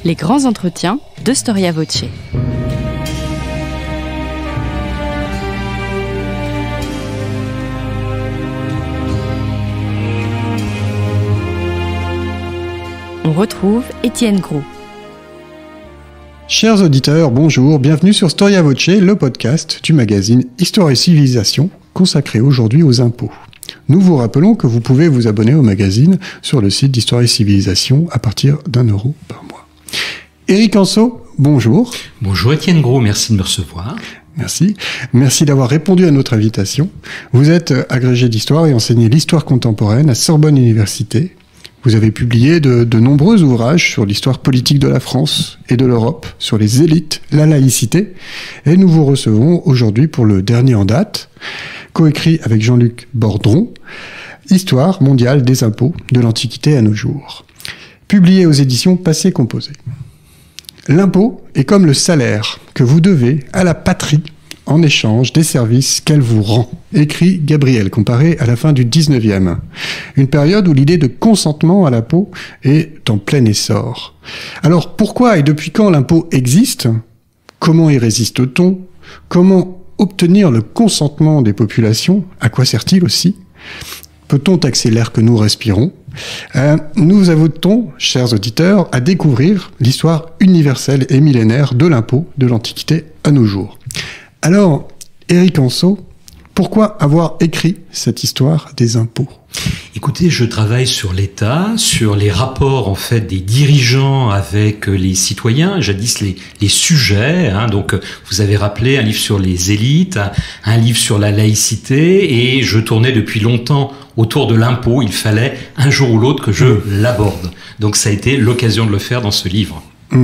Les grands entretiens de Storia Voce. On retrouve Étienne Gros. Chers auditeurs, bonjour, bienvenue sur Storia Voce, le podcast du magazine Histoire et Civilisation, consacré aujourd'hui aux impôts. Nous vous rappelons que vous pouvez vous abonner au magazine sur le site d'Histoire et Civilisation à partir d'€1 par mois. Éric Anceau, bonjour. Bonjour Étienne Gros, merci de me recevoir. Merci. Merci d'avoir répondu à notre invitation. Vous êtes agrégé d'histoire et enseignez l'histoire contemporaine à Sorbonne Université. Vous avez publié de nombreux ouvrages sur l'histoire politique de la France et de l'Europe, sur les élites, la laïcité, et nous vous recevons aujourd'hui pour le dernier en date, coécrit avec Jean-Luc Bordron, Histoire mondiale des impôts de l'Antiquité à nos jours, publié aux éditions Passé Composé. L'impôt est comme le salaire que vous devez à la patrie en échange des services qu'elle vous rend, écrit Gabriel Comparé à la fin du 19e. Une période où l'idée de consentement à l'impôt est en plein essor. Alors pourquoi et depuis quand l'impôt existe ? Comment y résiste-t-on ? Comment obtenir le consentement des populations ? À quoi sert-il aussi ? Peut-on taxer l'air que nous respirons ? Nous vous invitons, chers auditeurs, à découvrir l'histoire universelle et millénaire de l'impôt de l'Antiquité à nos jours. Alors, Éric Anceau, pourquoi avoir écrit cette histoire des impôts ? Écoutez, je travaille sur l'État, sur les rapports en fait des dirigeants avec les citoyens, jadis les sujets. Donc, vous avez rappelé un livre sur les élites, un livre sur la laïcité, et je tournais depuis longtemps autour de l'impôt. Il fallait un jour ou l'autre que je l'aborde. Donc, ça a été l'occasion de le faire dans ce livre.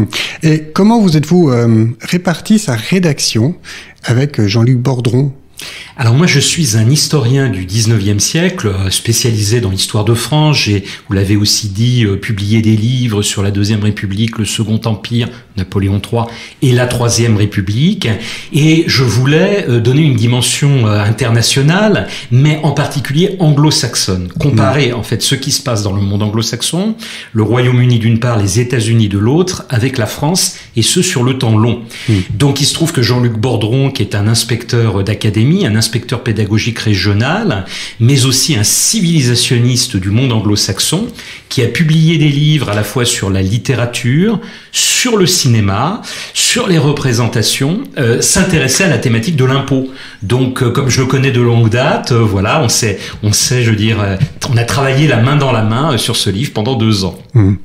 Et comment vous êtes-vous réparti sa rédaction avec Jean-Luc Bordron ? Alors moi, je suis un historien du 19e siècle, spécialisé dans l'histoire de France. J'ai, vous l'avez aussi dit, publié des livres sur la Deuxième République, le Second Empire, Napoléon III et la Troisième République. Et je voulais donner une dimension internationale, mais en particulier anglo-saxonne. Comparer en fait ce qui se passe dans le monde anglo-saxon, le Royaume-Uni d'une part, les États-Unis de l'autre, avec la France, et ce sur le temps long. Donc il se trouve que Jean-Luc Bordron, qui est un inspecteur d'académie, un inspecteur pédagogique régional, mais aussi un civilisationniste du monde anglo-saxon, qui a publié des livres à la fois sur la littérature, sur le cinéma, sur les représentations, s'intéressait à la thématique de l'impôt. Donc, comme je le connais de longue date, voilà, on sait, je veux dire, on a travaillé la main dans la main sur ce livre pendant 2 ans.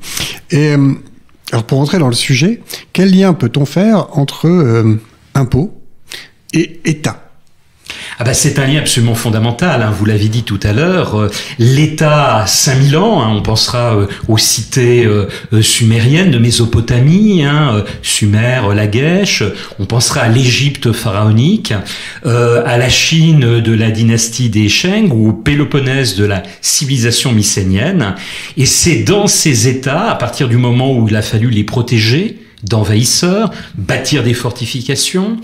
Et alors, pour rentrer dans le sujet, quel lien peut-on faire entre impôt et État ? C'est un lien absolument fondamental, vous l'avez dit tout à l'heure. L'État a 5000 ans, on pensera aux cités sumériennes de Mésopotamie, Sumer, Lagash, on pensera à l'Égypte pharaonique, à la Chine de la dynastie des Shang ou au Péloponnèse de la civilisation mycénienne. Et c'est dans ces États, à partir du moment où il a fallu les protéger d'envahisseurs, bâtir des fortifications,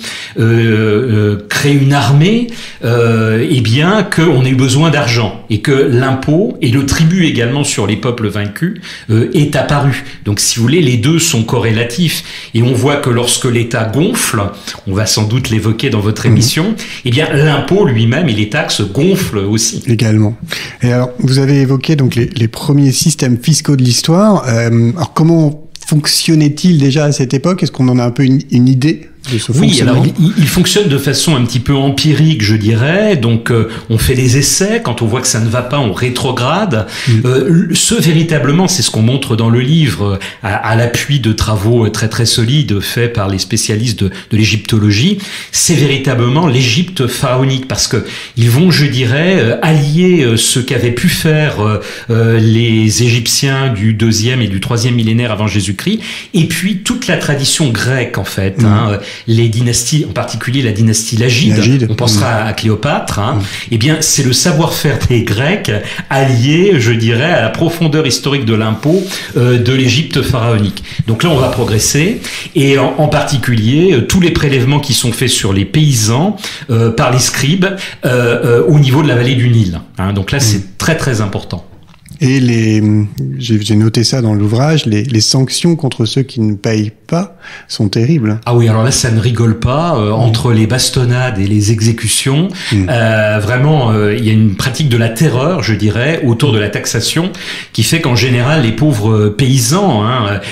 créer une armée, bien qu'on ait eu besoin d'argent et que l'impôt et le tribut également sur les peuples vaincus est apparu. Donc si vous voulez, les deux sont corrélatifs et on voit que lorsque l'État gonfle, on va sans doute l'évoquer dans votre émission, l'impôt lui-même et les taxes gonflent aussi. Également. Et alors, vous avez évoqué donc les premiers systèmes fiscaux de l'histoire. Alors comment fonctionnait-il déjà à cette époque ? Est-ce qu'on en a un peu une idée de ce fonctionnement ? Oui, alors il fonctionne de façon un petit peu empirique, je dirais. Donc, on fait des essais. Quand on voit que ça ne va pas, on rétrograde. Véritablement, c'est ce qu'on montre dans le livre, à l'appui de travaux très très solides faits par les spécialistes de l'égyptologie. C'est véritablement l'Égypte pharaonique, parce que ils vont, je dirais, allier ce qu'avaient pu faire les Égyptiens du 2e et du 3e millénaire avant Jésus-Christ, et puis toute la tradition grecque en fait. Les dynasties, en particulier la dynastie Lagide. On pensera à Cléopâtre. C'est le savoir-faire des Grecs allié, je dirais, à la profondeur historique de l'impôt de l'Égypte pharaonique. Donc là, on va progresser, et en particulier tous les prélèvements qui sont faits sur les paysans par les scribes au niveau de la vallée du Nil. Donc là, c'est très très important. Et j'ai noté ça dans l'ouvrage, les sanctions contre ceux qui ne payent pas sont terribles. Ah oui, alors là, ça ne rigole pas. Entre les bastonnades et les exécutions, vraiment, il y a une pratique de la terreur, je dirais, autour de la taxation, qui fait qu'en général, les pauvres paysans,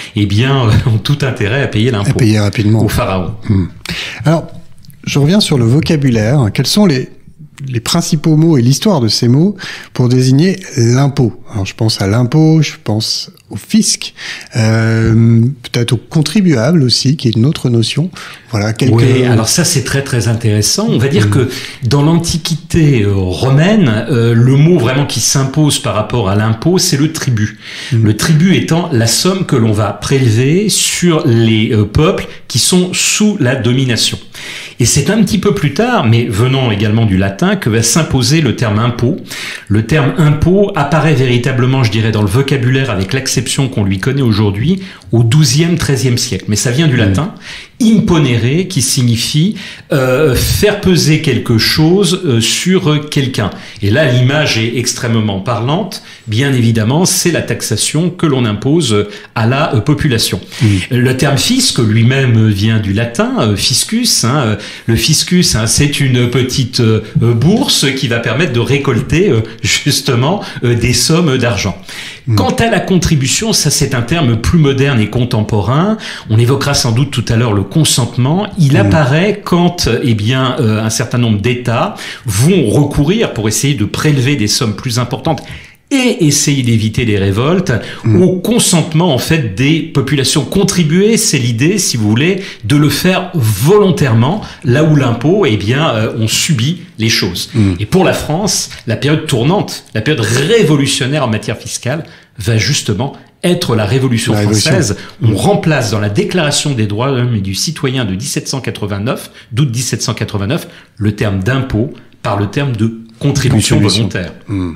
ont tout intérêt à payer l'impôt. À payer rapidement. Au pharaon. Alors, je reviens sur le vocabulaire. Quels sont les principaux mots et l'histoire de ces mots pour désigner l'impôt? Alors, je pense à l'impôt, je pense au fisc, peut-être au contribuable aussi, qui est une autre notion. Voilà, Oui, alors ça c'est très très intéressant. On va dire que dans l'Antiquité romaine, le mot vraiment qui s'impose par rapport à l'impôt, c'est le tribut. Le tribut étant la somme que l'on va prélever sur les peuples qui sont sous la domination. Et c'est un petit peu plus tard, mais venant également du latin, que va s'imposer le terme impôt. Le terme impôt apparaît véritablement, je dirais, dans le vocabulaire avec l'acception qu'on lui connaît aujourd'hui au XIIe, XIIIe siècle. Mais ça vient du latin, imponere, qui signifie faire peser quelque chose sur quelqu'un. Et là, l'image est extrêmement parlante. Bien évidemment, c'est la taxation que l'on impose à la population. Le terme fisc lui-même vient du latin, fiscus. Le fiscus, c'est une petite bourse qui va permettre de récolter justement des sommes d'argent. Quant à la contribution, ça c'est un terme plus moderne et contemporain. On évoquera sans doute tout à l'heure le consentement. Il apparaît quand, un certain nombre d'États vont recourir pour essayer de prélever des sommes plus importantes et essayer d'éviter les révoltes au consentement en fait des populations. Contribuer, c'est l'idée, si vous voulez, de le faire volontairement, là où l'impôt, on subit les choses. Et pour la France, la période tournante, la période révolutionnaire en matière fiscale, va justement être la Révolution française. On remplace dans la Déclaration des droits de l'homme et du citoyen de 1789, d'août 1789, le terme d'impôt par le terme de contribution volontaire.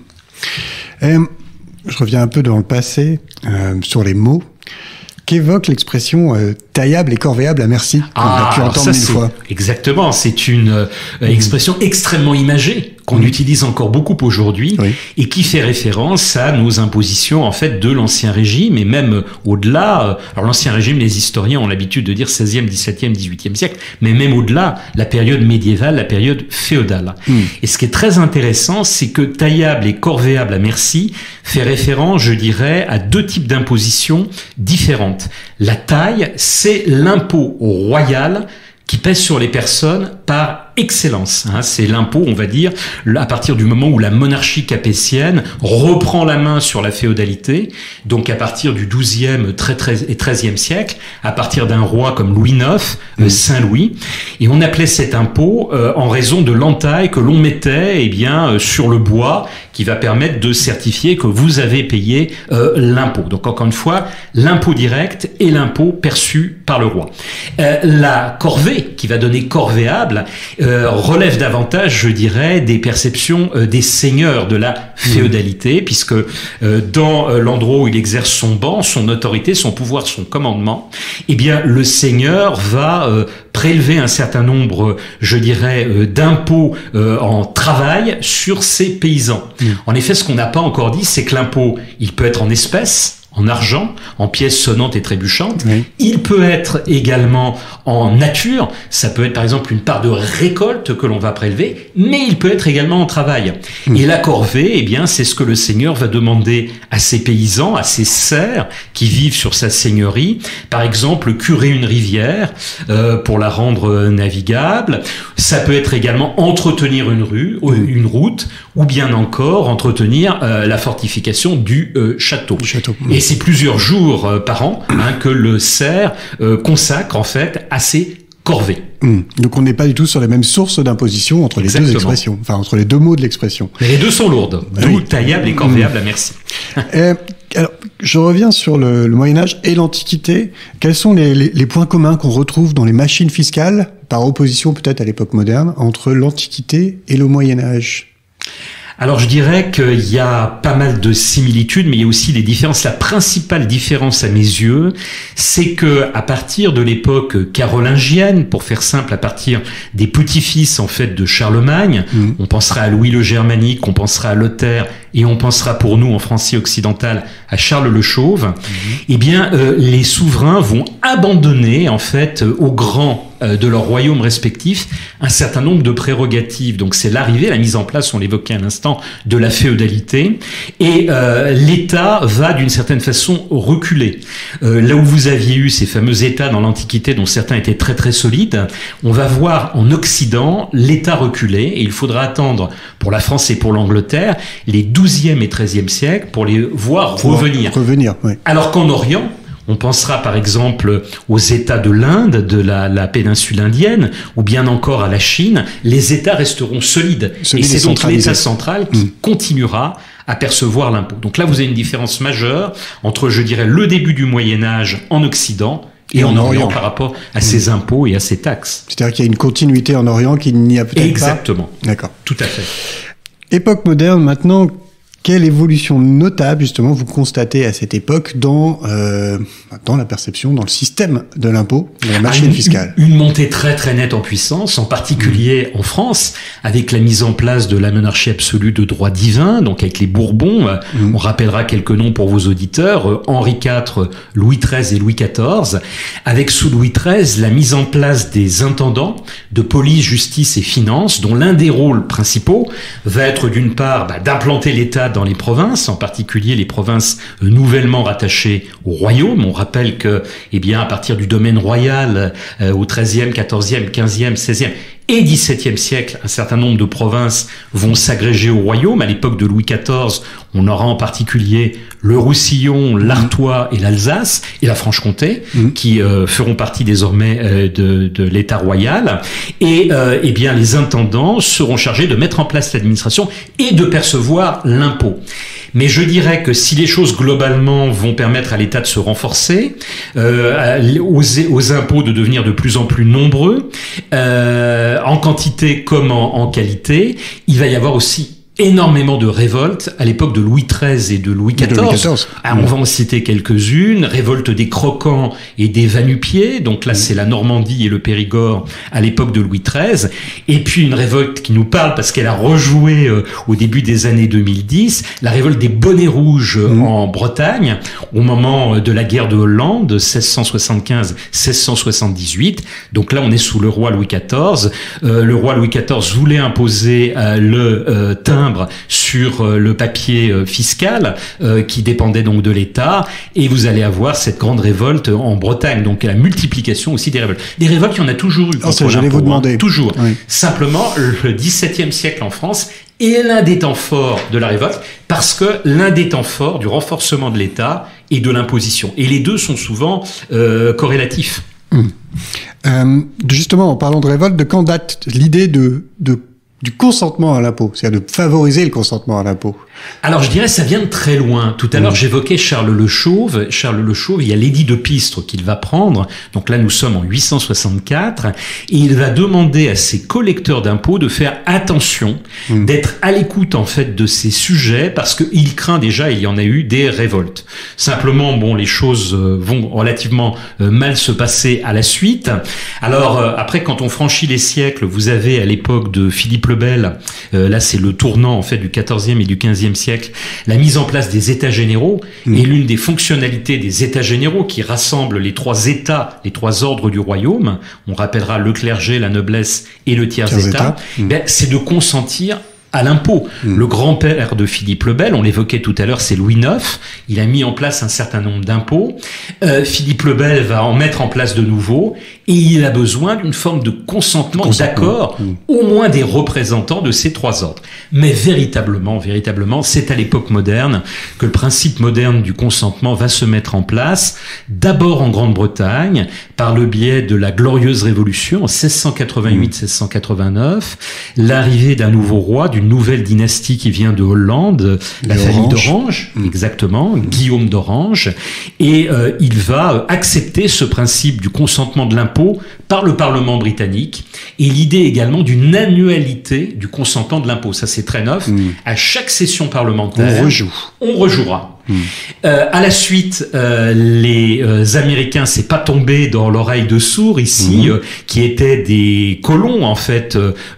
Je reviens un peu dans le passé, sur les mots. Qu'évoque l'expression taillable et corvéable à merci, qu'on a pu entendre mille fois. Exactement, c'est une expression extrêmement imagée qu'on utilise encore beaucoup aujourd'hui et qui fait référence à nos impositions en fait de l'Ancien Régime et même au-delà. Alors l'Ancien Régime, les historiens ont l'habitude de dire 16e, 17e, 18e siècle, mais même au-delà, la période médiévale, la période féodale. Et ce qui est très intéressant, c'est que taillable et corvéable à merci fait référence, je dirais, à deux types d'impositions différentes. La taille, c'est l'impôt royal qui pèse sur les personnes par excellence. C'est l'impôt, on va dire, à partir du moment où la monarchie capétienne reprend la main sur la féodalité, donc à partir du XIIe et XIIIe siècle, à partir d'un roi comme Louis IX, Saint-Louis, et on appelait cet impôt en raison de l'entaille que l'on mettait sur le bois, qui va permettre de certifier que vous avez payé l'impôt. Donc encore une fois, l'impôt direct et l'impôt perçu par le roi. La corvée, qui va donner corvéable, relève davantage, je dirais, des perceptions des seigneurs de la féodalité, puisque dans l'endroit où il exerce son ban, son autorité, son pouvoir, son commandement, le seigneur va prélever un certain nombre, je dirais, d'impôts en travail sur ses paysans. En effet, ce qu'on n'a pas encore dit, c'est que l'impôt, il peut être en espèces, en argent, en pièces sonnantes et trébuchantes. Il peut être également en nature. Ça peut être par exemple une part de récolte que l'on va prélever, mais il peut être également en travail. Et la corvée, c'est ce que le seigneur va demander à ses paysans, à ses serfs qui vivent sur sa seigneurie. Par exemple, curer une rivière pour la rendre navigable. Ça peut être également entretenir une route, ou bien encore entretenir la fortification du château. Et c'est plusieurs jours par an que le serf consacre en fait à ses corvées. Donc on n'est pas du tout sur les mêmes sources d'imposition entre les deux expressions, enfin entre les deux mots de l'expression. Mais les deux sont lourdes, d'où taillable et corvéable à merci. Alors, je reviens sur le Moyen-Âge et l'Antiquité. Quels sont les points communs qu'on retrouve dans les machines fiscales, par opposition peut-être à l'époque moderne, entre l'Antiquité et le Moyen-Âge ? Alors je dirais qu'il y a pas mal de similitudes, mais il y a aussi des différences. La principale différence à mes yeux, c'est que à partir de l'époque carolingienne, pour faire simple, à partir des petits-fils en fait de Charlemagne, on pensera à Louis le Germanique, on pensera à Lothaire, et on pensera pour nous en Francie occidentale à Charles le Chauve. Eh bien, les souverains vont abandonner en fait aux grands de leurs royaumes respectifs un certain nombre de prérogatives. Donc c'est l'arrivée, la mise en place, on l'évoquait à l'instant, de la féodalité, et l'État va d'une certaine façon reculer. Là où vous aviez eu ces fameux États dans l'Antiquité dont certains étaient très très solides, on va voir en Occident l'État reculer, et il faudra attendre pour la France et pour l'Angleterre les 12e et 13e siècles pour les voir revenir. Oui. Alors qu'en Orient, on pensera par exemple aux États de l'Inde, de la péninsule indienne, ou bien encore à la Chine. Les États resteront solides. Et c'est donc l'État central qui continuera à percevoir l'impôt. Donc là, vous avez une différence majeure entre, je dirais, le début du Moyen-Âge en Occident et en Orient par rapport à ces impôts et à ces taxes. C'est-à-dire qu'il y a une continuité en Orient qu'il n'y a peut-être pas. Exactement. D'accord. Tout à fait. Époque moderne, maintenant, quelle évolution notable, justement, vous constatez à cette époque dans la perception, dans le système de l'impôt, de la machine fiscale? Une montée très très nette en puissance, en particulier en France, avec la mise en place de la monarchie absolue de droit divin, donc avec les Bourbons. On rappellera quelques noms pour vos auditeurs, Henri IV, Louis XIII et Louis XIV, avec sous Louis XIII la mise en place des intendants de police, justice et finances, dont l'un des rôles principaux va être d'une part d'implanter l'État dans les provinces, en particulier les provinces nouvellement rattachées au royaume. On rappelle que, à partir du domaine royal, au XIIIe, XIVe, XVe, XVIe et XVIIe siècle, un certain nombre de provinces vont s'agréger au royaume. À l'époque de Louis XIV, on aura en particulier le Roussillon, l'Artois et l'Alsace et la Franche-Comté, qui feront partie désormais de l'État royal. Et les intendants seront chargés de mettre en place l'administration et de percevoir l'impôt. Mais je dirais que si les choses globalement vont permettre à l'État de se renforcer, aux impôts de devenir de plus en plus nombreux, en quantité comme en qualité, il va y avoir aussi énormément de révoltes à l'époque de Louis XIII et de Louis XIV. On va en citer quelques-unes. Révolte des Croquants et des Va-nu-pieds. Donc là, c'est la Normandie et le Périgord à l'époque de Louis XIII. Et puis une révolte qui nous parle parce qu'elle a rejoué au début des années 2010, la révolte des Bonnets Rouges en Bretagne, au moment de la guerre de Hollande, 1675-1678. Donc là, on est sous le roi Louis XIV. Le roi Louis XIV voulait imposer le timbre sur le papier fiscal qui dépendait donc de l'État, et vous allez avoir cette grande révolte en Bretagne, donc la multiplication aussi des révoltes. Des révoltes, il y en a toujours eu. J'allais vous demander. Toujours. Oui. Simplement, le XVIIe siècle en France est l'un des temps forts de la révolte, parce que l'un des temps forts du renforcement de l'État et de l'imposition. Et les deux sont souvent corrélatifs. Justement, en parlant de révolte, de quand date l'idée du consentement à l'impôt, c'est-à-dire de favoriser le consentement à l'impôt? Alors je dirais ça vient de très loin. Tout à l'heure j'évoquais Charles le Chauve. Charles le Chauve, il y a l'édit de Pistre qu'il va prendre. Donc là nous sommes en 864 et il va demander à ses collecteurs d'impôts de faire attention, d'être à l'écoute en fait de ces sujets, parce qu'il craint déjà, il y en a eu des révoltes. Simplement les choses vont relativement mal se passer à la suite. Alors après, quand on franchit les siècles, vous avez à l'époque de Philippe le Bel, là c'est le tournant en fait du XIVe et du XVe siècle, la mise en place des États généraux, et l'une des fonctionnalités des États généraux qui rassemblent les trois États, les trois ordres du royaume, on rappellera le clergé, la noblesse et le tiers-État, c'est de consentir à l'impôt. Le grand-père de Philippe le Bel, on l'évoquait tout à l'heure, c'est Louis IX. Il a mis en place un certain nombre d'impôts. Philippe le Bel va en mettre en place de nouveaux, et il a besoin d'une forme de consentement, d'accord, au moins des représentants de ces trois ordres. Mais véritablement, c'est à l'époque moderne que le principe moderne du consentement va se mettre en place, d'abord en Grande-Bretagne, par le biais de la Glorieuse Révolution en 1688-1689, l'arrivée d'un nouveau roi, d'une d'une nouvelle dynastie qui vient de Hollande, la famille d'Orange, exactement, Guillaume d'Orange, et il va accepter ce principe du consentement de l'impôt par le Parlement britannique, et l'idée également d'une annualité du consentement de l'impôt. Ça, c'est très neuf. À chaque session parlementaire, on rejouera. À la suite, les Américains, c'est pas tombé dans l'oreille de sourds ici, qui étaient des colons en fait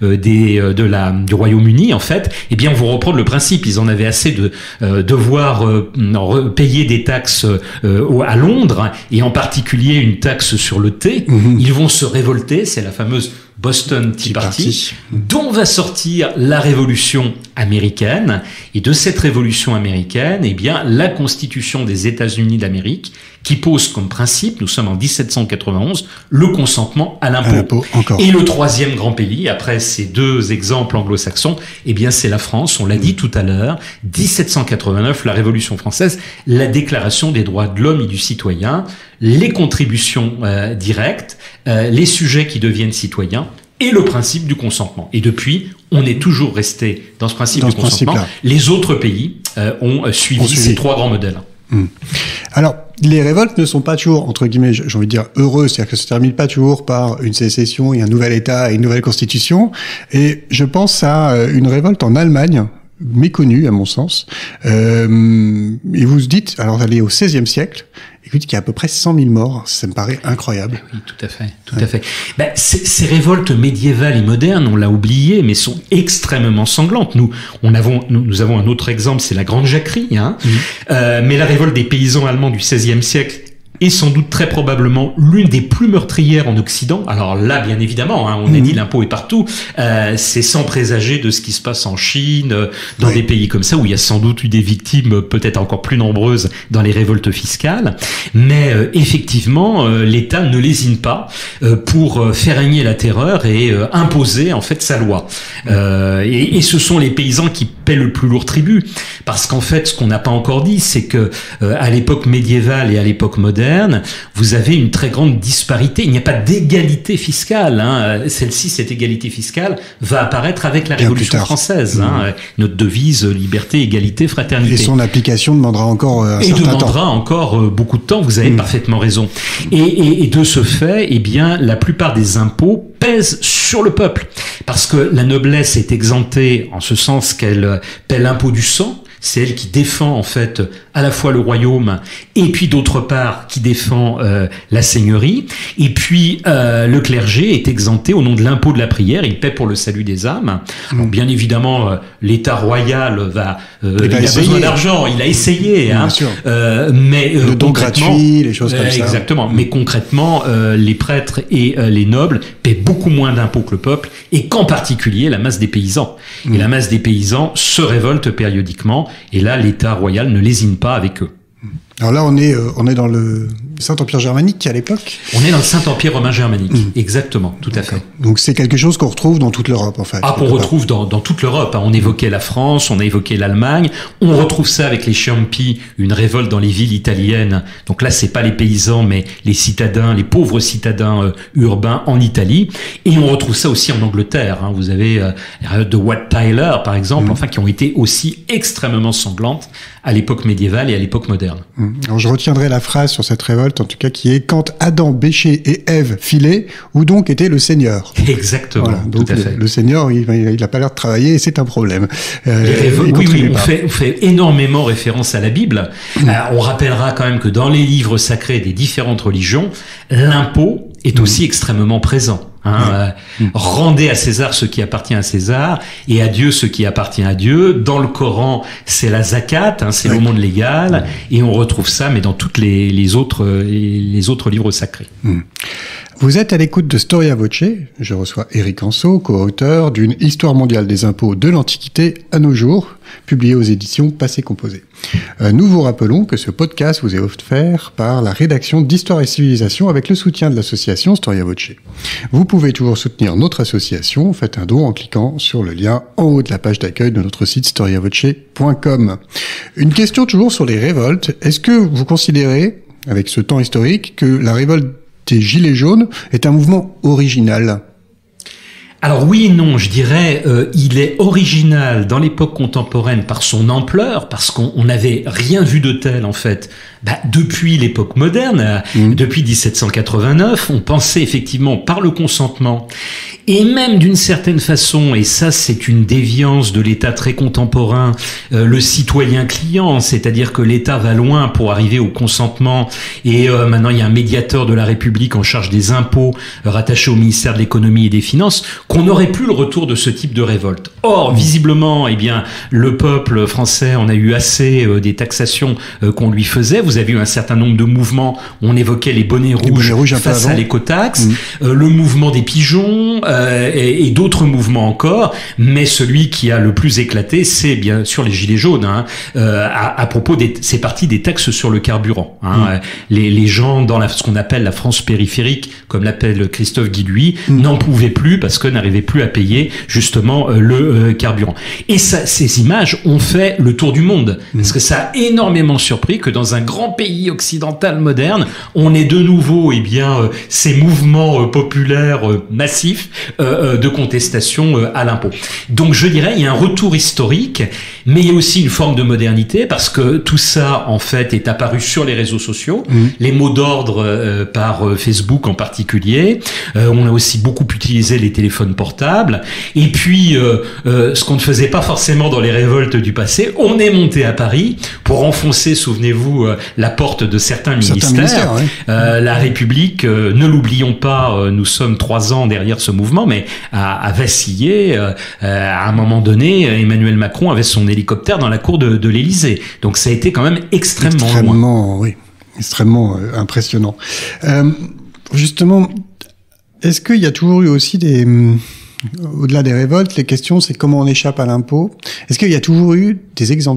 du Royaume-Uni en fait. Eh bien, on va reprendre le principe. Ils en avaient assez de devoir payer des taxes à Londres, et en particulier une taxe sur le thé. Ils vont se révolter. C'est la fameuse Boston Tea Party, dont va sortir la révolution américaine. Et de cette révolution américaine, eh bien, la Constitution des États-Unis d'Amérique, qui pose comme principe, nous sommes en 1791, le consentement à l'impôt. Et le troisième grand pays, après ces deux exemples anglo-saxons, eh bien, c'est la France. On l'a dit tout à l'heure, 1789, la Révolution française, la Déclaration des droits de l'homme et du citoyen, les contributions directes, les sujets qui deviennent citoyens, et le principe du consentement. Et depuis, on est toujours resté dans ce principe du consentement. Les autres pays ont suivi ces trois grands modèles. Alors, les révoltes ne sont pas toujours, entre guillemets, j'ai envie de dire, heureuses, c'est-à-dire que ça se termine pas toujours par une sécession et un nouvel État et une nouvelle constitution. Et je pense à une révolte en Allemagne, méconnue à mon sens. Et vous vous dites, alors elle est au XVIe siècle, écoute, qu'il y a à peu près 100 000 morts, ça me paraît incroyable. Oui, tout à fait, tout à fait. Ben, ces révoltes médiévales et modernes, on l'a oublié, mais sont extrêmement sanglantes. Nous avons un autre exemple, c'est la Grande Jacquerie, hein. Mais la révolte des paysans allemands du XVIe siècle est sans doute très probablement l'une des plus meurtrières en Occident. Alors là, bien évidemment, hein, on a dit l'impôt est partout. C'est sans présager de ce qui se passe en Chine, dans des pays comme ça, où il y a sans doute eu des victimes peut-être encore plus nombreuses dans les révoltes fiscales. Mais effectivement, l'État ne lésine pas pour faire régner la terreur et imposer en fait sa loi. Et ce sont les paysans qui paient le plus lourd tribut. Parce qu'en fait, ce qu'on n'a pas encore dit, c'est que à l'époque médiévale et à l'époque moderne, vous avez une très grande disparité. Il n'y a pas d'égalité fiscale. Hein. Cette égalité fiscale va apparaître avec la Révolution française. Hein. Notre devise, liberté, égalité, fraternité. Et son application demandera encore un certain temps. Et demandera encore beaucoup de temps. Vous avez parfaitement raison. Et de ce fait, eh bien, la plupart des impôts pèsent sur le peuple. Parce que la noblesse est exemptée en ce sens qu'elle paie l'impôt du sang. C'est elle qui défend en fait à la fois le royaume et puis d'autre part qui défend la seigneurie. Et puis le clergé est exempté au nom de l'impôt de la prière. Il paie pour le salut des âmes. Donc bien évidemment, l'État royal il a besoin d'argent. Il a essayé, hein. Mais le don gratuit, les choses comme ça. Exactement. Mais concrètement, les prêtres et les nobles paient beaucoup moins d'impôts que le peuple, et qu'en particulier la masse des paysans. Et la masse des paysans se révolte périodiquement. Et là, l'État royal ne lésine pas avec eux. Alors là, on est dans le Saint-Empire germanique à l'époque. On est dans le Saint-Empire romain germanique, exactement, tout à fait. Donc c'est quelque chose qu'on retrouve dans toute l'Europe, en fait. Ah, qu'on retrouve dans toute l'Europe. On évoquait la France, on a évoqué l'Allemagne. On retrouve ça avec les Ciompi, une révolte dans les villes italiennes. Donc là, c'est pas les paysans, mais les citadins, les pauvres citadins urbains en Italie. Et on retrouve ça aussi en Angleterre. Hein. Vous avez les révoltes de Wat Tyler, par exemple, enfin, qui ont été aussi extrêmement sanglantes à l'époque médiévale et à l'époque moderne. Alors je retiendrai la phrase sur cette révolte, en tout cas, qui est « Quand Adam, Béché et Ève filaient, où donc était le Seigneur ?» Exactement, voilà, donc tout à fait. Le Seigneur, il n'a pas l'air de travailler et c'est un problème. Oui, on fait énormément référence à la Bible. On rappellera quand même que dans les livres sacrés des différentes religions, l'impôt est aussi extrêmement présent. Rendez à César ce qui appartient à César et à Dieu ce qui appartient à Dieu. Dans le Coran, c'est la zakat, c'est l'aumône légale, et on retrouve ça, mais dans toutes les autres livres sacrés. Vous êtes à l'écoute de Storia Voce. Je reçois Éric Anceau, co-auteur d'une Histoire mondiale des impôts de l'Antiquité à nos jours, publiée aux éditions Passé Composé. Nous vous rappelons que ce podcast vous est offert par la rédaction d'Histoire et Civilisation avec le soutien de l'association Storia Voce. Vous pouvez toujours soutenir notre association, faites un don en cliquant sur le lien en haut de la page d'accueil de notre site storiavoce.com. Une question toujours sur les révoltes. Est-ce que vous considérez, avec ce temps historique, que la révolte des Gilets jaunes est un mouvement original ? Alors oui et non, je dirais, il est original dans l'époque contemporaine par son ampleur, parce qu'on n'avait rien vu de tel en fait. Depuis l'époque moderne, depuis 1789, on pensait effectivement par le consentement, et même d'une certaine façon, et ça c'est une déviance de l'État très contemporain, le citoyen client, c'est-à-dire que l'État va loin pour arriver au consentement, et maintenant il y a un médiateur de la République en charge des impôts rattaché au ministère de l'économie et des finances, qu'on n'aurait plus le retour de ce type de révolte. Or, visiblement, eh bien, le peuple français en a eu assez des taxations qu'on lui faisait. Vous avez eu un certain nombre de mouvements. On évoquait les bonnets rouges face à l'écotaxe, le mouvement des pigeons et d'autres mouvements encore. Mais celui qui a le plus éclaté, c'est bien sûr les gilets jaunes. À propos c'est parti des taxes sur le carburant. Les gens dans ce qu'on appelle la France périphérique, comme l'appelle Christophe Guilluy, n'en pouvaient plus parce que n'arrivaient plus à payer justement le carburant. Et ces images ont fait le tour du monde parce que ça a énormément surpris que dans un grand pays occidental moderne, on ait de nouveau ces mouvements populaires massifs de contestation à l'impôt. Donc je dirais il y a un retour historique, mais il y a aussi une forme de modernité parce que tout ça en fait est apparu sur les réseaux sociaux, les mots d'ordre par Facebook en particulier. On a aussi beaucoup utilisé les téléphones portables. Et puis, ce qu'on ne faisait pas forcément dans les révoltes du passé, on est monté à Paris pour enfoncer, souvenez-vous, la porte de certains ministères. La République, ne l'oublions pas, nous sommes 3 ans derrière ce mouvement, mais a vacillé. À un moment donné, Emmanuel Macron avait son hélicoptère dans la cour de l'Élysée. Donc ça a été quand même extrêmement loin. Oui, extrêmement impressionnant. Justement, est-ce qu'il y a toujours eu aussi au-delà des révoltes, les questions, c'est comment on échappe à l'impôt. Est-ce qu'il y a toujours eu des exemptions ?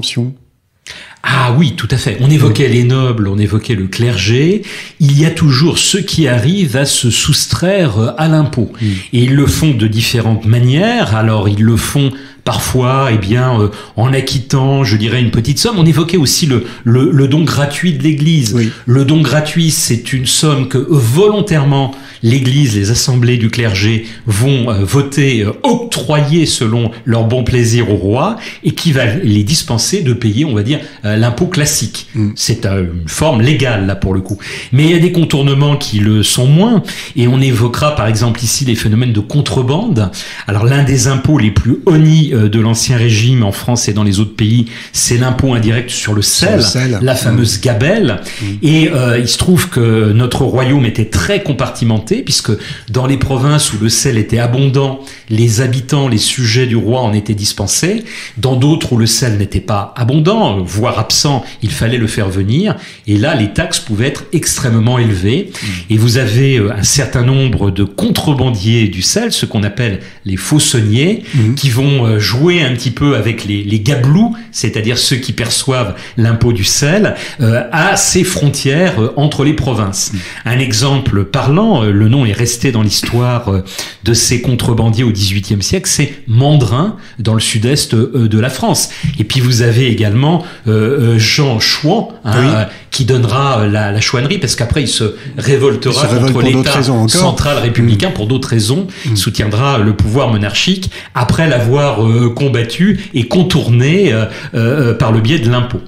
Ah oui, tout à fait. On évoquait les nobles, on évoquait le clergé. Il y a toujours ceux qui arrivent à se soustraire à l'impôt. Et ils le font de différentes manières. Alors, ils le font parfois, en acquittant, je dirais, une petite somme. On évoquait aussi le don gratuit de l'Église. Oui. Le don gratuit, c'est une somme que volontairement l'Église, les assemblées du clergé vont voter, octroyer selon leur bon plaisir au roi, et qui va les dispenser de payer, on va dire, l'impôt classique. C'est une forme légale, là, pour le coup. Mais il y a des contournements qui le sont moins, et on évoquera, par exemple, ici, les phénomènes de contrebande. Alors, l'un des impôts les plus honnis de l'Ancien Régime en France et dans les autres pays, c'est l'impôt indirect sur le sel, la fameuse gabelle. Et il se trouve que notre royaume était très compartimenté, puisque dans les provinces où le sel était abondant, les habitants, les sujets du roi en étaient dispensés. Dans d'autres où le sel n'était pas abondant, voire absent, il fallait le faire venir. Et là, les taxes pouvaient être extrêmement élevées. Et vous avez un certain nombre de contrebandiers du sel, ce qu'on appelle les fauçonniers, qui vont jouer un petit peu avec les gabelous, c'est-à-dire ceux qui perçoivent l'impôt du sel, à ces frontières entre les provinces. Un exemple parlant, le nom est resté dans l'histoire de ces contrebandiers au XVIIIe siècle, c'est Mandrin, dans le sud-est de la France. Et puis vous avez également Jean Chouan, qui donnera la chouannerie, parce qu'après il se révoltera contre l'État central républicain pour d'autres raisons, soutiendra le pouvoir monarchique, après l'avoir combattu et contourné par le biais de l'impôt.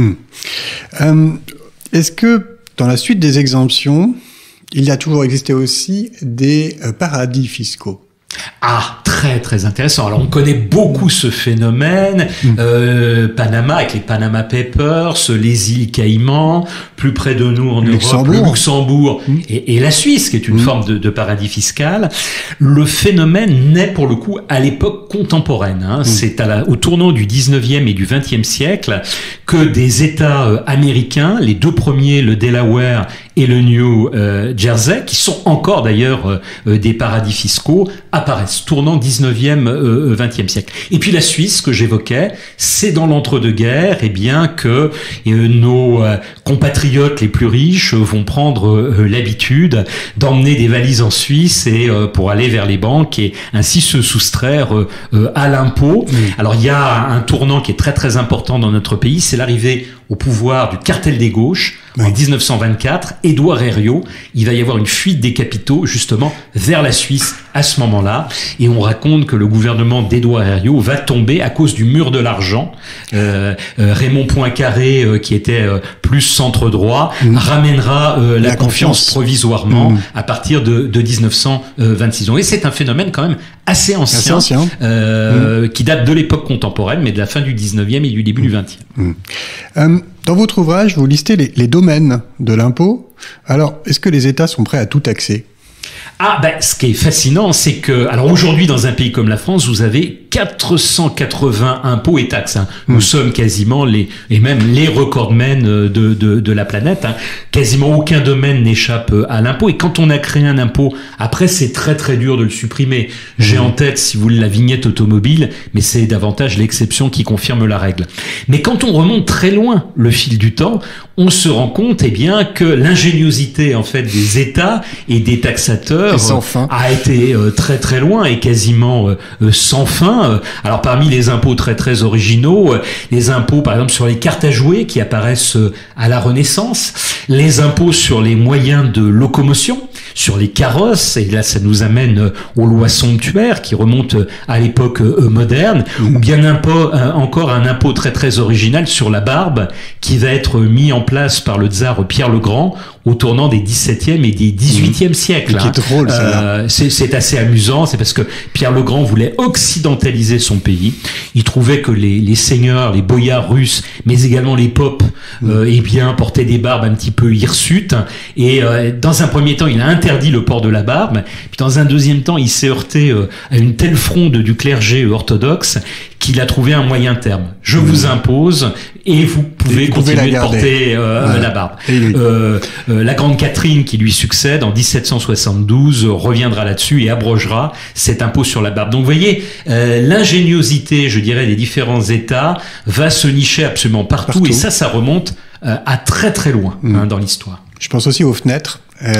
Est-ce que, dans la suite des exemptions, il a toujours existé aussi des paradis fiscaux? Ah, très très intéressant. Alors on connaît beaucoup ce phénomène, Panama avec les Panama Papers, les îles Caïmans, plus près de nous en Europe, le Luxembourg et la Suisse, qui est une forme de paradis fiscal. Le phénomène naît pour le coup à l'époque contemporaine. C'est au tournant du 19e et du 20e siècle que des États américains, les deux premiers, le Delaware et le New Jersey, qui sont encore d'ailleurs des paradis fiscaux, apparaissent, tournant 19e, 20e siècle. Et puis la Suisse, que j'évoquais, c'est dans l'entre-deux-guerres, que nos compatriotes les plus riches vont prendre l'habitude d'emmener des valises en Suisse et pour aller vers les banques et ainsi se soustraire à l'impôt. Alors il y a un tournant qui est très très important dans notre pays, c'est l'arrivée au pouvoir du cartel des gauches En 1924, Édouard Herriot, il va y avoir une fuite des capitaux justement vers la Suisse à ce moment-là, et on raconte que le gouvernement d'Édouard Herriot va tomber à cause du mur de l'argent. Raymond Poincaré, qui était plus centre droit, ramènera la confiance provisoirement à partir de 1926. Et c'est un phénomène quand même assez ancien. Qui date de l'époque contemporaine, mais de la fin du 19e et du début du 20e. Dans votre ouvrage, vous listez les domaines de l'impôt. Alors, est-ce que les États sont prêts à tout taxer ? Ce qui est fascinant, c'est que, alors aujourd'hui, dans un pays comme la France, vous avez 480 impôts et taxes. Nous sommes quasiment et même les recordmen de la planète. Quasiment aucun domaine n'échappe à l'impôt. Et quand on a créé un impôt, après, c'est très très dur de le supprimer. J'ai en tête, si vous voulez, la vignette automobile, mais c'est davantage l'exception qui confirme la règle. Mais quand on remonte très loin le fil du temps, on se rend compte, que l'ingéniosité, en fait, des États et des taxateurs a été très très loin et quasiment sans fin. Alors parmi les impôts très très originaux, les impôts par exemple sur les cartes à jouer qui apparaissent à la Renaissance, les impôts sur les moyens de locomotion, sur les carrosses, et là ça nous amène aux lois somptuaires qui remontent à l'époque moderne, ou bien encore un impôt très très original sur la barbe qui va être mis en place par le tsar Pierre le Grand au tournant des 17e et des 18e siècles. Qui est drôle, c'est assez amusant, c'est parce que Pierre le Grand voulait occidentaliser son pays. Il trouvait que les seigneurs, les boyards russes, mais également les popes, portaient des barbes un petit peu hirsutes. Et dans un premier temps, il a interdit le port de la barbe. Puis dans un deuxième temps, il s'est heurté à une telle fronde du clergé orthodoxe qu'il a trouvé un moyen terme. Je vous impose et vous pouvez continuer de porter la barbe. La grande Catherine qui lui succède en 1772 reviendra là-dessus et abrogera cet impôt sur la barbe. Donc vous voyez, l'ingéniosité, je dirais, des différents États va se nicher absolument partout. Et ça remonte à très très loin dans l'histoire. Je pense aussi aux fenêtres.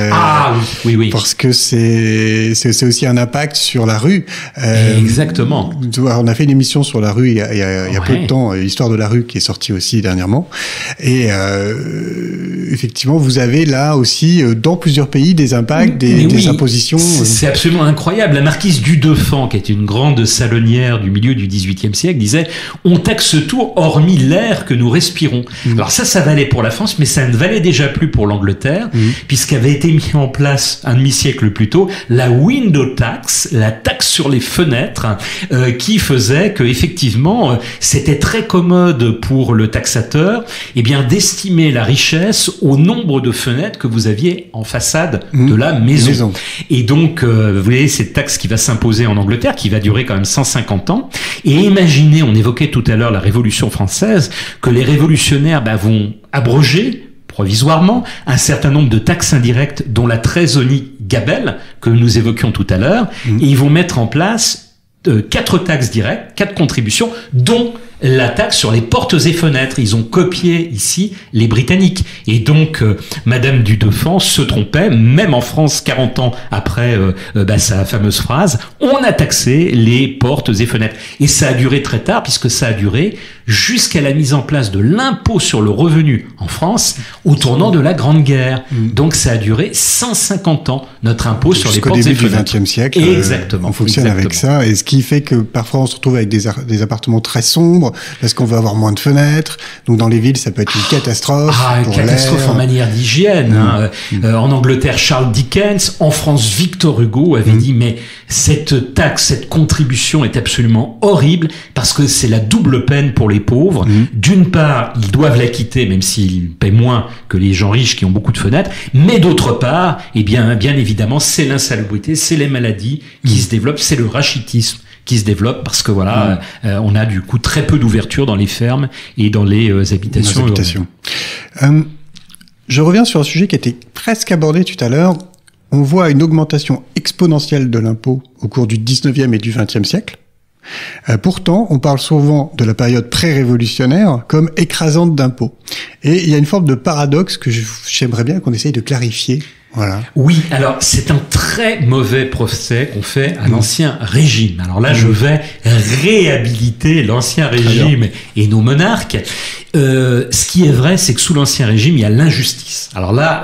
Oui. Parce que c'est aussi un impact sur la rue. Exactement. On a fait une émission sur la rue il y a peu de temps, l'histoire de la rue qui est sortie aussi dernièrement. Et effectivement, vous avez là aussi dans plusieurs pays des impacts, des impositions. C'est absolument incroyable. La marquise du Deffand, qui est une grande salonnière du milieu du XVIIIe siècle, disait « On taxe tout hormis l'air que nous respirons ». Alors ça valait pour la France, mais ça ne valait déjà plus pour l'Angleterre, puisqu'avait été mis en place un demi-siècle plus tôt la window tax, la taxe sur les fenêtres, qui faisait que effectivement c'était très commode pour le taxateur d'estimer la richesse au nombre de fenêtres que vous aviez en façade de la maison. Et donc vous voyez cette taxe qui va s'imposer en Angleterre, qui va durer quand même 150 ans. Et imaginez, on évoquait tout à l'heure la Révolution française, que les révolutionnaires vont abroger provisoirement un certain nombre de taxes indirectes, dont la trésorerie Gabel, que nous évoquions tout à l'heure, et ils vont mettre en place 4 taxes directes, 4 contributions, dont la taxe sur les portes et fenêtres. Ils ont copié ici les Britanniques. Et donc, Madame du Deffand se trompait, même en France, 40 ans après sa fameuse phrase, on a taxé les portes et fenêtres. Et ça a duré très tard, puisque ça a duré jusqu'à la mise en place de l'impôt sur le revenu en France au tournant de la Grande Guerre. Donc ça a duré 150 ans, notre impôt sur les portes et fenêtres. Jusqu'au début du XXe siècle, exactement, on fonctionne avec ça. Et ce qui fait que parfois on se retrouve avec des appartements très sombres, parce qu'on veut avoir moins de fenêtres. Donc dans les villes, ça peut être une catastrophe. Une catastrophe en manière d'hygiène. En Angleterre, Charles Dickens. En France, Victor Hugo avait dit, mais cette taxe, cette contribution est absolument horrible, parce que c'est la double peine pour les pauvres. D'une part, ils doivent l'acquitter, même s'ils paient moins que les gens riches qui ont beaucoup de fenêtres. Mais d'autre part, bien évidemment, c'est l'insalubrité, c'est les maladies qui se développent, c'est le rachitisme qui se développe, parce que on a du coup très peu d'ouverture dans les fermes et dans les habitations. Je reviens sur un sujet qui était presque abordé tout à l'heure. On voit une augmentation exponentielle de l'impôt au cours du 19e et du 20e siècle. Pourtant, on parle souvent de la période pré-révolutionnaire comme écrasante d'impôts. Et il y a une forme de paradoxe que j'aimerais bien qu'on essaye de clarifier. Voilà. Oui, alors c'est un très mauvais procès qu'on fait à l'Ancien Régime. Alors là, je vais réhabiliter l'Ancien Régime et nos monarques. Ce qui est vrai, c'est que sous l'Ancien Régime, il y a l'injustice. Alors là,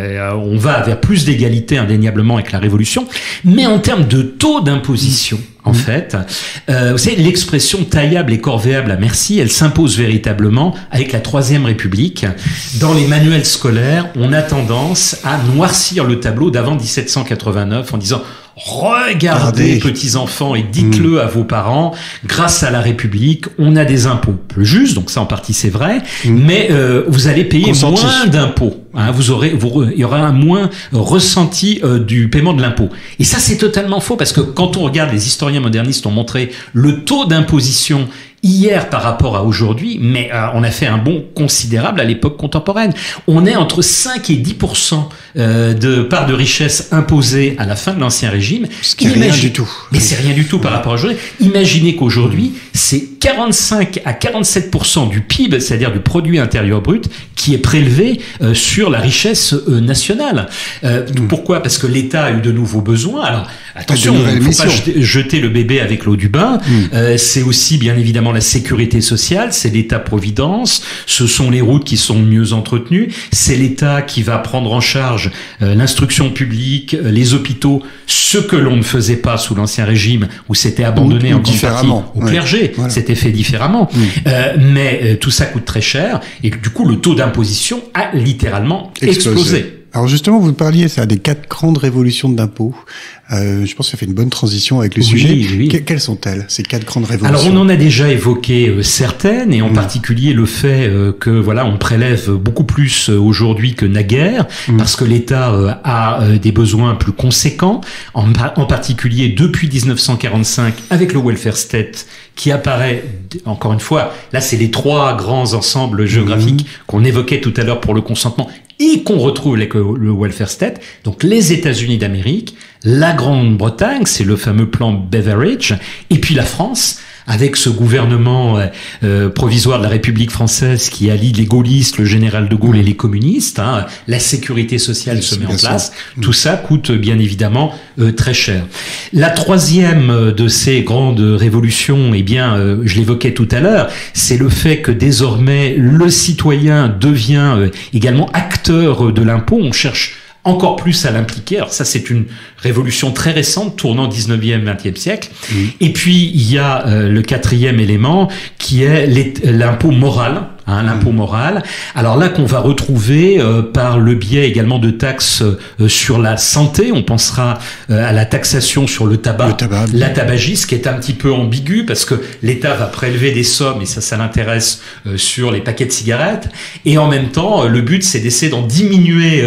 on va vers plus d'égalité indéniablement avec la Révolution, mais en termes de taux d'imposition, en fait, vous savez, l'expression taillable et corvéable à merci, elle s'impose véritablement avec la Troisième République. Dans les manuels scolaires, on a tendance à noircir le tableau d'avant 1789 en disant regardez, petits enfants, et dites-le à vos parents, grâce à la République, on a des impôts plus justes, donc ça en partie c'est vrai, mais vous allez payer moins d'impôts. Hein, il y aura un moins ressenti du paiement de l'impôt. Et ça c'est totalement faux, parce que quand on regarde, les historiens modernistes ont montré le taux d'imposition hier par rapport à aujourd'hui, mais on a fait un bond considérable à l'époque contemporaine. On est entre 5 et 10% de part de richesse imposée à la fin de l'Ancien Régime. Ce qui est rien du tout. Mais c'est rien du tout par rapport à aujourd'hui. Imaginez qu'aujourd'hui, c'est 45 à 47% du PIB, c'est-à-dire du produit intérieur brut, qui est prélevé sur la richesse nationale. Pourquoi ? Parce que l'État a eu de nouveaux besoins. Alors, attention, il ne faut pas jeter le bébé avec l'eau du bain. C'est aussi, bien évidemment, la sécurité sociale, c'est l'État-providence, ce sont les routes qui sont mieux entretenues, c'est l'État qui va prendre en charge l'instruction publique, les hôpitaux, ce que l'on ne faisait pas sous l'Ancien Régime, où c'était abandonné en grande partie au clergé, c'était fait différemment. Mais tout ça coûte très cher, et du coup le taux d'imposition a littéralement explosé. Alors justement, vous parliez ça des 4 grandes révolutions d'impôts. Je pense que ça fait une bonne transition avec le sujet. Oui. Quelles sont-elles, ces 4 grandes révolutions ? Alors on en a déjà évoqué certaines, et en particulier le fait que voilà, on prélève beaucoup plus aujourd'hui que naguère, parce que l'État a des besoins plus conséquents, en particulier depuis 1945 avec le welfare state qui apparaît, encore une fois, là c'est les 3 grands ensembles géographiques qu'on évoquait tout à l'heure pour le consentement et qu'on retrouve avec le welfare state, donc les États-Unis d'Amérique, la Grande-Bretagne, c'est le fameux plan Beveridge, et puis la France, avec ce gouvernement provisoire de la République française qui allie les gaullistes, le général de Gaulle et les communistes, hein, la sécurité sociale se met en place. Tout ça coûte bien évidemment très cher. La troisième de ces grandes révolutions, eh bien, je l'évoquais tout à l'heure, c'est le fait que désormais le citoyen devient également acteur de l'impôt. On cherche encore plus à l'impliquer. Alors ça, c'est une révolution très récente, tournant 19e, 20e siècle. Et puis, il y a le 4e élément, qui est l'impôt moral. Hein, l'impôt moral. Alors là, qu'on va retrouver par le biais également de taxes sur la santé. On pensera à la taxation sur le tabac, la tabagisme, qui est un petit peu ambigu parce que l'État va prélever des sommes, et ça l'intéresse, sur les paquets de cigarettes. Et en même temps, le but, c'est d'essayer d'en diminuer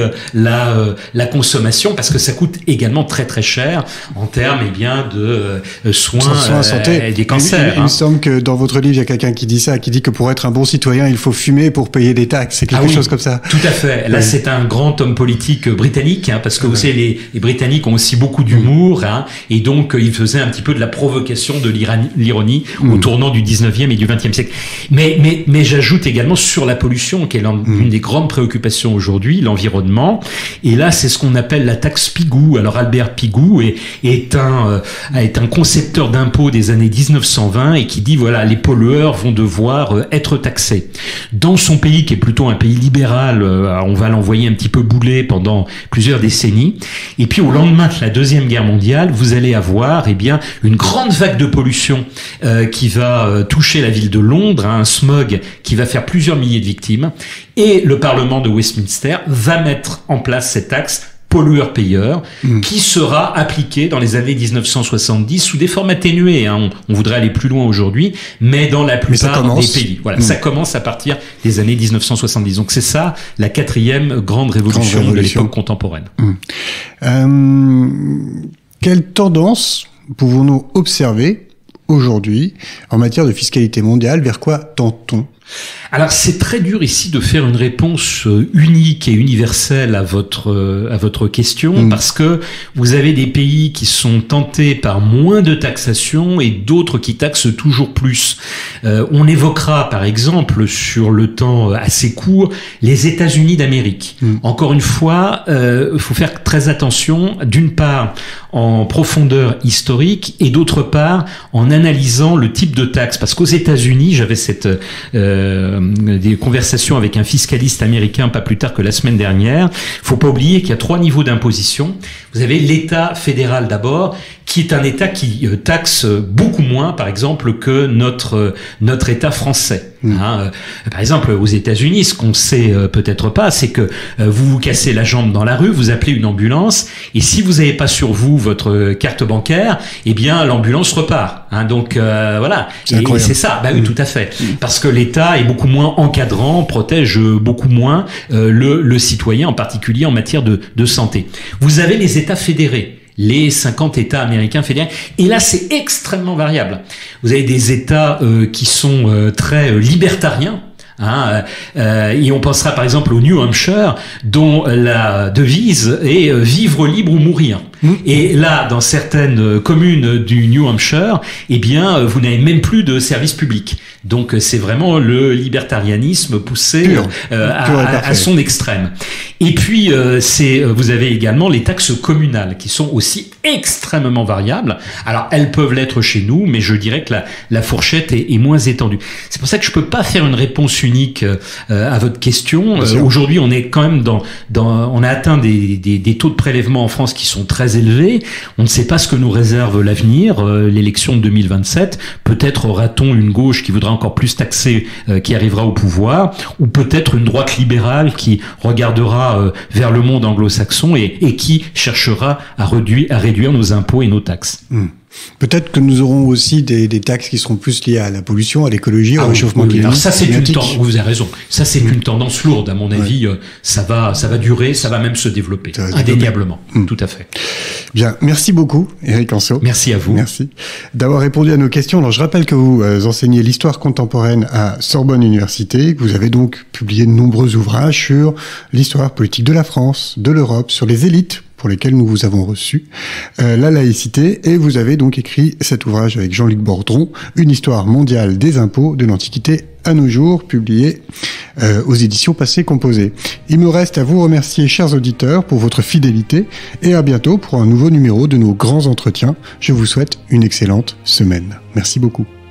la consommation, parce que ça coûte également très très cher en termes, eh bien, de soins santé, des cancers. Il me semble que dans votre livre, il y a quelqu'un qui dit ça, qui dit que pour être un bon citoyen, il faut fumer pour payer des taxes. C'est quelque chose comme ça. Tout à fait. Là, c'est un grand homme politique britannique, hein, parce que vous savez, les Britanniques ont aussi beaucoup d'humour, hein, et donc il faisait un petit peu de la provocation, de l'ironie au tournant du 19e et du 20e siècle. Mais j'ajoute également sur la pollution, qui est l'une des grandes préoccupations aujourd'hui, l'environnement. Et là, c'est ce qu'on appelle la taxe Pigou. Alors Albert Pigou est un concepteur d'impôts des années 1920 et qui dit voilà, les pollueurs vont devoir être taxés. Dans son pays, qui est plutôt un pays libéral, on va l'envoyer un petit peu bouler pendant plusieurs décennies. Et puis au lendemain de la Deuxième Guerre mondiale, vous allez avoir une grande vague de pollution qui va toucher la ville de Londres, hein, un smog qui va faire plusieurs milliers de victimes. Et le Parlement de Westminster va mettre en place cette taxe pollueur-payeur, qui sera appliqué dans les années 1970 sous des formes atténuées. Hein. On voudrait aller plus loin aujourd'hui, mais dans la plupart des pays. Voilà, ça commence à partir des années 1970. Donc c'est ça, la 4e grande révolution de l'époque contemporaine. Quelle tendance pouvons-nous observer aujourd'hui en matière de fiscalité mondiale? Vers quoi tend-on Alors c'est très dur ici de faire une réponse unique et universelle à votre question, parce que vous avez des pays qui sont tentés par moins de taxation et d'autres qui taxent toujours plus. On évoquera par exemple sur le temps assez court les États-Unis d'Amérique. Encore une fois, faut faire très attention, d'une part en profondeur historique et d'autre part en analysant le type de taxe, parce qu'aux États-Unis, j'avais des conversations avec un fiscaliste américain pas plus tard que la semaine dernière. Faut pas oublier qu'il y a 3 niveaux d'imposition. Vous avez l'État fédéral d'abord, qui est un État qui taxe beaucoup moins, par exemple, que notre État français. Par exemple, aux États-Unis, ce qu'on sait peut-être pas, c'est que vous vous cassez la jambe dans la rue, vous appelez une ambulance, et si vous n'avez pas sur vous votre carte bancaire, eh bien l'ambulance repart. Donc voilà. Et c'est ça. Bah oui, tout à fait. Parce que l'État est beaucoup moins encadrant, protège beaucoup moins le citoyen, en particulier en matière de santé. Vous avez les États fédérés. Les 50 États américains fédérés. Et là, c'est extrêmement variable. Vous avez des États qui sont très libertariens. Et on pensera par exemple au New Hampshire, dont la devise est vivre libre ou mourir. Et là, dans certaines communes du New Hampshire, eh bien, vous n'avez même plus de service public. Donc, c'est vraiment le libertarianisme poussé à son extrême. Et puis, vous avez également les taxes communales qui sont aussi extrêmement variables. Alors, elles peuvent l'être chez nous, mais je dirais que la fourchette est moins étendue. C'est pour ça que je peux pas faire une réponse unique à votre question. Aujourd'hui, on est quand même on a atteint des taux de prélèvement en France qui sont très élevés. On ne sait pas ce que nous réserve l'avenir, l'élection de 2027. Peut-être aura-t-on une gauche qui voudra encore plus taxer, qui arrivera au pouvoir, ou peut-être une droite libérale qui regardera vers le monde anglo-saxon et qui cherchera à réduire nos impôts et nos taxes. Peut-être que nous aurons aussi des taxes qui seront plus liées à la pollution, à l'écologie, au réchauffement climatique. Alors ça, c'est une tendance. Vous avez raison. Ça, c'est une tendance lourde, à mon avis. Ça va durer, ça va même se développer, indéniablement. Tout à fait. Bien, merci beaucoup, Éric Anceau. Merci à vous. Merci d'avoir répondu à nos questions. Alors, je rappelle que vous enseignez l'histoire contemporaine à Sorbonne Université. Vous avez donc publié de nombreux ouvrages sur l'histoire politique de la France, de l'Europe, sur les élites pour lesquels nous vous avons reçu, la laïcité, et vous avez donc écrit cet ouvrage avec Jean-Luc Bordron, Une histoire mondiale des impôts de l'Antiquité à nos jours, publié aux éditions Passé Composé. Il me reste à vous remercier, chers auditeurs, pour votre fidélité, et à bientôt pour un nouveau numéro de nos grands entretiens. Je vous souhaite une excellente semaine. Merci beaucoup.